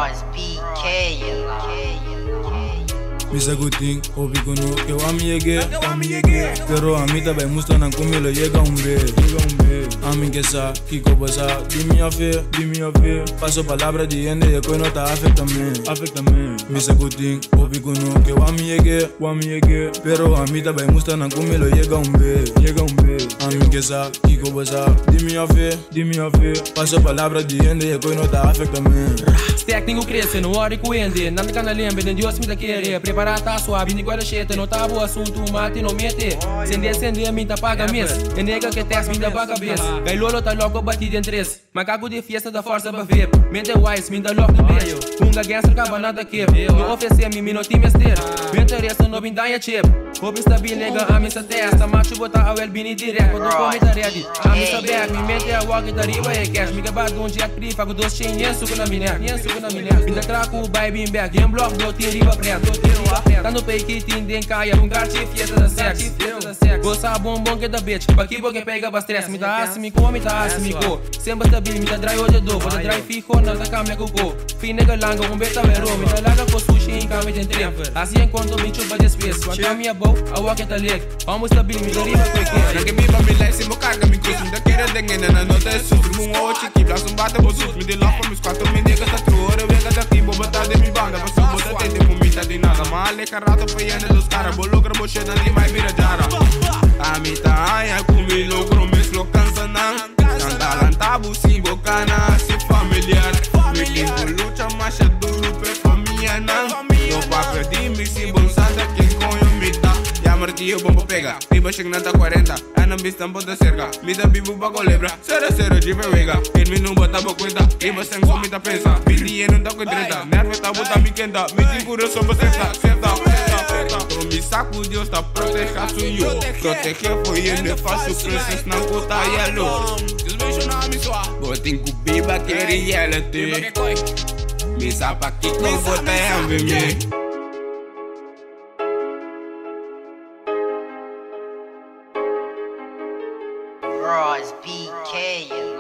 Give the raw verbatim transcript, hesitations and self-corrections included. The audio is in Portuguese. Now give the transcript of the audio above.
Royce B K Misa kuting, obi kuno ke wami yege, wami yege. Pero a mí tabai musta nan kumilo llega un be, llega un be. A mí que sa, kiko basa, dime a fe, dime a fe. Paso palabra diciendo de que no ta afecta me, afecta me. Misa kuting, obi kuno ke wami yege, wami yege. Pero a mí tabai musta nan kumilo llega un be, llega un be. A mí que sa, kiko basa, dime a fe, dime a fe. Paso palabra diciendo de que no ta afecta me. Técnico cresce, no hora que ende. Nada que não lembra, nem Deus me dá querer. Preparar tá suave, nem guarda cheta. Não tá bom assunto, mate não mete. Sender, sender, minta paga mês. É nega que teste, minta paga cabeça. Gai lolo tá louco, batido em três. Macaco de fiesta da força pra ver. Mente wise, minta louco de beijo. Punga gangster, acaba nada que. Não oferecer, me não time esteira. Me interessa, não vim dar chip. Hobby stabil, nega, a missa testa. Macho botar a well, bini direto. Quando come tá ready. A missa back, me mente a walk, tá riba e cash. Me gabar de um jet pri, fago dois chain, nem suco na minha. Pinda traco, vai bem back, em bloco, dou tiro riba preto. Tá no pay que tem den caia, um garti fiesta da sexo. Gosta bombom que da bitch, pra que porque pega pra stress. Me dá assim, me come, me dá assim, me go. Sempre stabil, me dá dry hoje é do. Vou dar dry fico, não tá cama com go. Fim nega langa, um beta verô. Me dá larga com sushi em cama de trem. Assim encontro me chupa de space. Quando a minha boca, a walk é leg. Vamos stabil, me dá riba com que. Não que me va me like, se mo carga me cruz. Me dá queira dengue, na nota é super. Mum o chiqui, blast um bata bosus. Me dê lock pra meus quatro, me nega tá true. Ora venga daqui, vou botar de mi banda. Você bota tende com mita de nada. Male carrata peiana dos caras. Bologra bochena de mais vira jara. A mita aia comigo, promesso lo cansa não. Cantaran tabu sim bocana, se familiar. Me limpo luta, mas é duro per família não. No papel de mim, se bolsada quem conho me dá. Ya martillo bombo pega, riba chega nata quarenta. Ana vista bota cerca, me dá bibu bago lebra. Cero cero de vega, ele me não bota pra conta. Riba sem como me tá pensa, me dinheiro não tá com treta. Nervo tá bota me quenta, me segura só pra certa, certa, certa. Pro me saco Deus tá protegendo eu. Proteger foi ele, faço preços não conta yellow. Botin com biba que reality. Me sabe aqui com você é mim. Royce B K